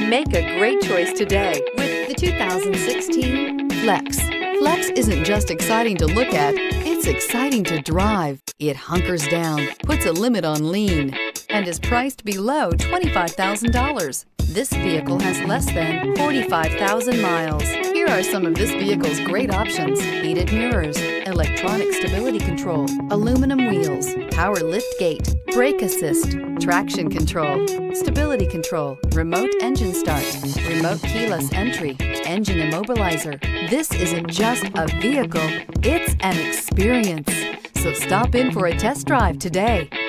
Make a great choice today with the 2016 Flex. Flex isn't just exciting to look at, it's exciting to drive. It hunkers down, puts a limit on lean, and is priced below $25,000. This vehicle has less than 45,000 miles. Here are some of this vehicle's great options: heated mirrors, electronic stability control, aluminum wheels, power lift gate, brake assist, traction control, stability control, remote engine start, remote keyless entry, engine immobilizer. This isn't just a vehicle, it's an experience. So stop in for a test drive today.